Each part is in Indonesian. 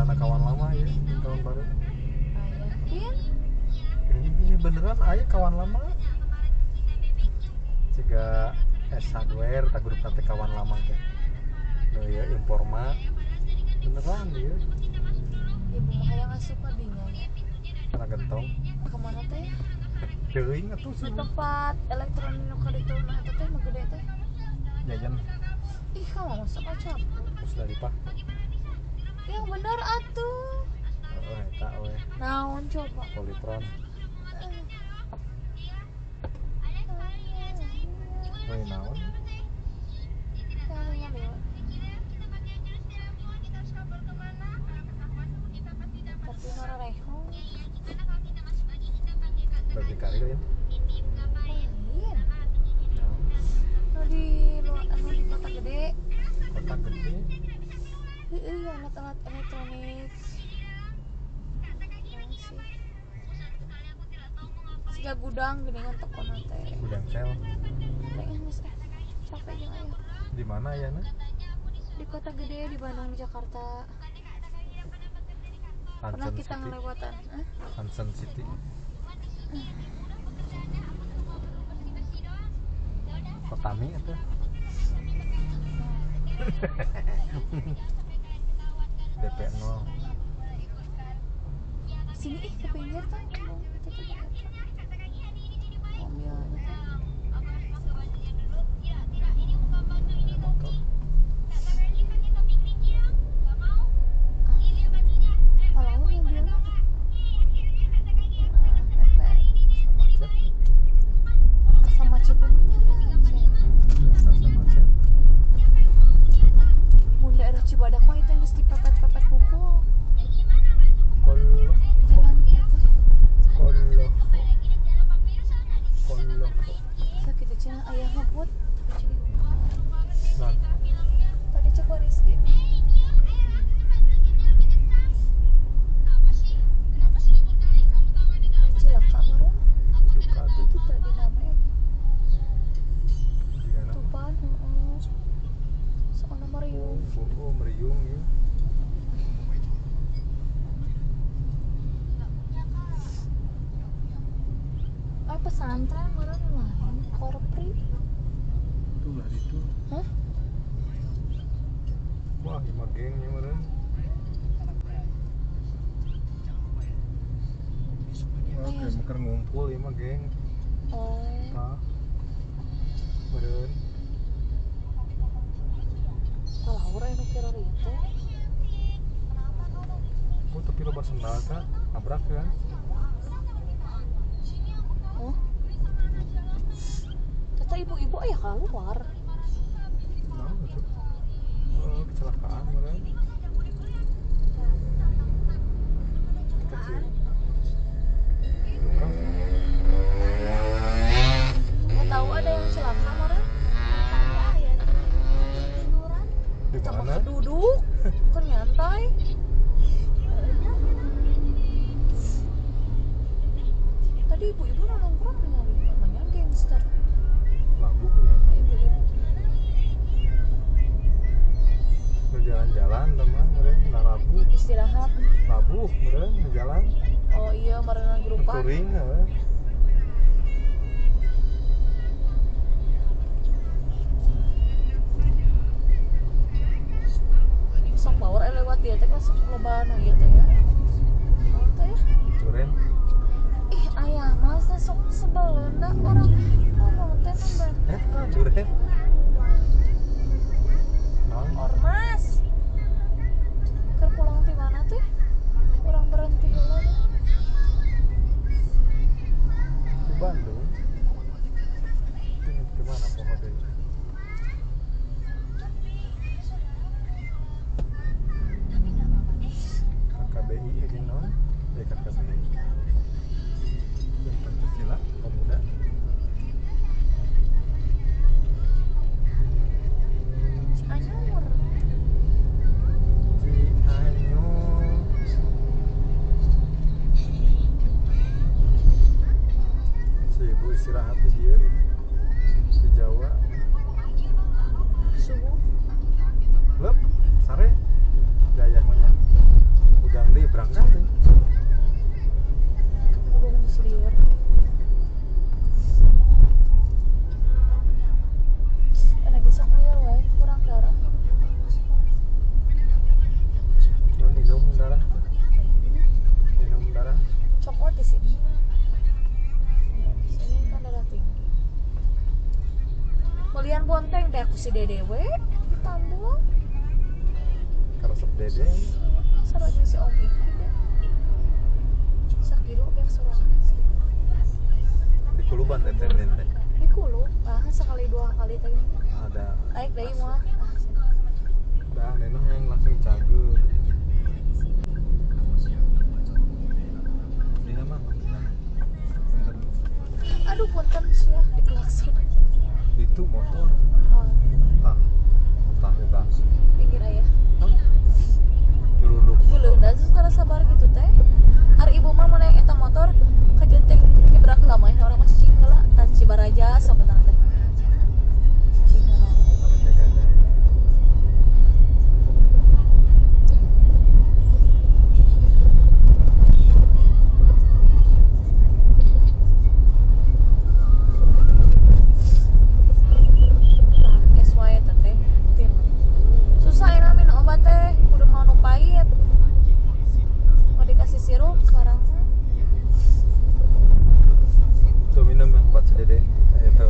sarana kawan lama ya tahun baru. Ayahin. Ini beneran aya kawan lama. Jika hardware tak grup nanti kawan lama teh. No ya informa beneran ya. Ibu mah yang asup adinya ya. Karena gentong. Kemana teh? Teuing atuh Di sih. tempat elektronik nu kadituna eta teh mah gede teh. Jajan Ih, kamu masak kacap. terus dari pak. Yang bener atuh. Oh, eta we. Naon coba? Politron. Woi naon? Yang lewat. Tapi nora rehong. Berarti karir ya? Lain. Naon? Nu di luar, anu di kota gede. Kota gede. Heeh, alat-alat elektronik. Naon sih? Siga gudang geuningan tokona teh. Gudang sel. Teh geus capek jeung aya. Di mana ya na? Di kota gede di Bandung di Jakarta. Pernah Hansen kita City. ngelewatan. Hansen City. Kotami itu. DP 0. Sini ke pinggir kan mau kita tuh mobil itu Motor. kalau mobilnya Macet. asam macet punya Biasa macet. mun daerah Cibadak mah itu yang geus dipepet-pepet buku Kolok. jalan itu Kolok. Kolok. sakit cenah aya ngebut Nah, tadi cek Rizky cilaka baru duka tuh. itu tadi namanya Gimana? Tupan soalnya meriung Oh, meriung ya. pesantren meren lain korpri Itulah itu. hah? Wah, lima gengnya meren. Wah, kayak meker ngumpul lima geng. Oh Pak. Meren. kalau orang yang kira itu Oh, tapi loba sendal kan? Nabrak kan? oh kata ibu-ibu ya keluar Nah, itu. Oh, kecelakaan meren. Kecil. Duka. nggak tahu ada yang celaka kemarin Di sama mana? duduk kan nyantai tadi ibu-ibu nongkrong dengan namanya gangster Labu ya. ibu-ibu Berjalan-jalan teman meren. Nah, labu. istirahat Labu meren jalan. oh iya merenang grupan Touring ya. sok power lewat dia teh kan sok loba nu ieu teh ya naon teh ya Duren. ih aya mas teh sok sebeleuna orang ngomong teh nambah Duren. Naon? ormas keur pulang ti mana teh kurang berhenti heula deh Di Bandung. Ini kemana pohon deh? KKBI aja non? KKBI. Yang Pancasila Pemuda. Cianjur Cianjur. Si ibu istirahat di dia di Jawa. subuh Lep, sare, jaya manya. si Dedewe di Tambung Karesep dede sarua jeung si Om Iki deh sakiru biar sorangan di Kuluban tenen teh. di Kulu sekali dua kali tadi Ada naik deui mah dah neneh yang langsung cager. Dina mah punten. aduh punten sia diklakson Itu motor. oh, Tah heula. pinggir aya Nyuruduk. Geuleung da saudara sabar gitu teh ari ibu mah mun eta motor kajenting nyebrak heula mah orang mah cicing heula tan Cibaraja sok eta teh cicing heula susah ya minum obat teh udah mau nu pahit mau dikasih sirup sekarang Tuh minum yang buat sedede. Itu.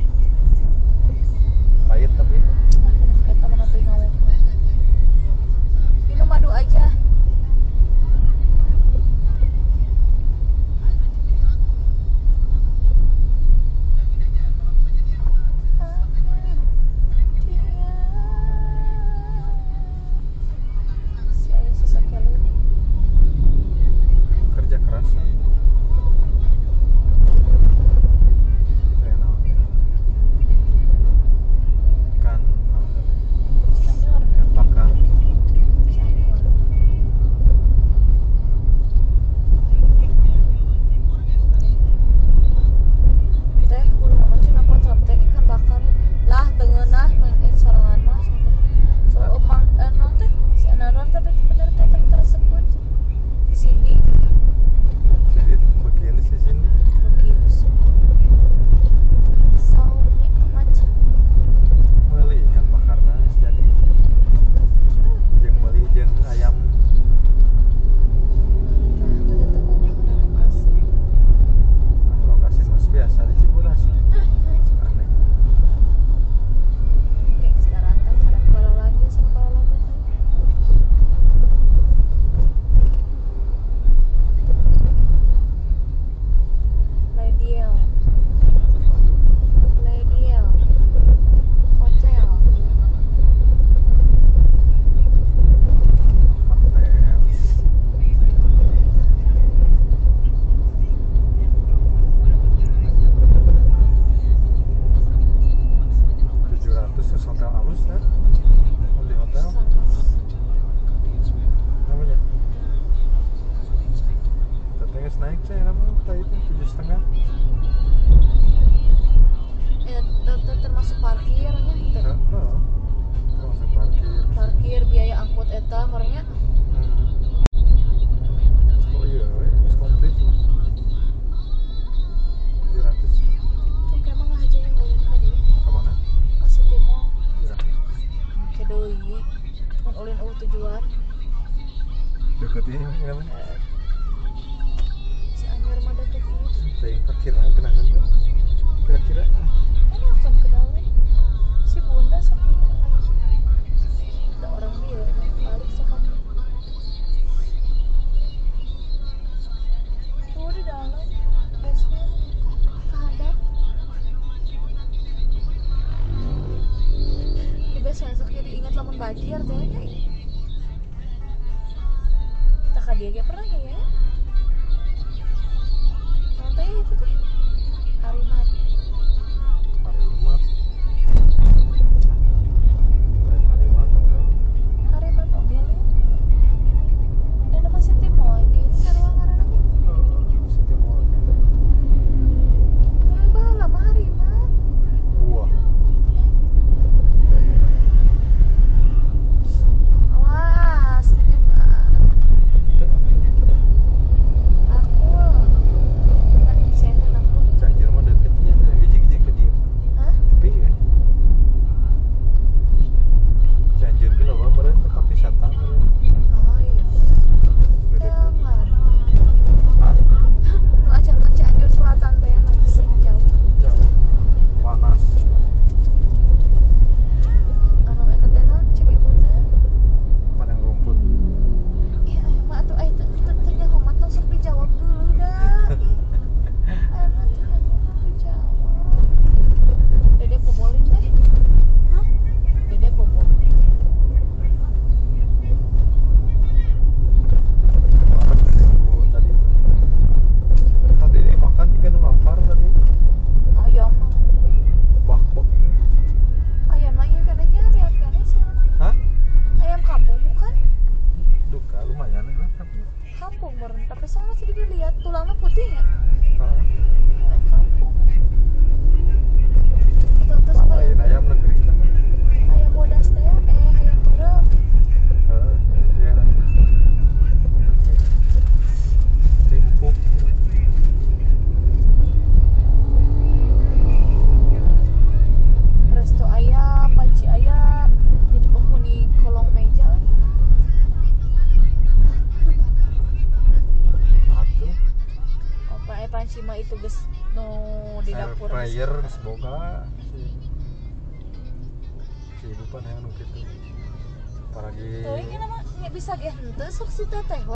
Pahit tapi kita mana tuh ngomong minum madu aja saya susah kali kerja keras. Kan senior bakar. teh ulah mah cina konsep teh ikan bakar lah tengenah main sorangan mah so emang non teh si anaran tapi bener teh tersebut di sini Jadi itu bagian di sini. begitu sauni amat Meuli kan bakarna jadi jeung meuli jeung ayam lokasi mas biasa di Cibodas. Aneh. kayak sedaratan pada kepala lagi sama kepala lagi Lediel Hotel Terus hotel halus ya? Di hotel namanya? Teteh naik saya namanya tadi itu 7,5. termasuk parkirnya teh Masuk parkir. parkir biaya angkut eta merenya Oh iya, wis komplit lah. 700 tuh kayak mah aja yang ulin ka dieu kemana? ka City Mall 700 ke deui mun ulin tujuan deket ini namanya. si Anyar mah deket ieu Teh parkirnya genangan tuh. Kira-kira mana langsung ke dalam si bunda sok ada orang dia balik sok kamu tuh di dalam basement kehandap di basement sok jadi ingat lamun banjir teh nya tak ka dia ge pernah ya nanti itu teh Harimat Harimat. Lain Harimat apa? Harimat mobil ya dan nama City Mall kayaknya sarua ngaranna ge City Mall. baheula mah Harimat Wah. awas juga aku nggak di sana aku Cianjur mah deketnya. meureun tapi soalnya sih dilihat tulangnya putihnya. Heeh. Kampung. Terus Lain ayam negeri kan. ayam bodas teh ayam meureun. Heeh, ya. Timpuk. Resto aya, panci aya, jadi penghuni kolong meja. Atuh, Apa panci mah itu geus nu di air dapur. fryer geus boga si ibu pan yang nu kitu. Apalagi Teuing mah nya bisa ge henteu sok si teteh.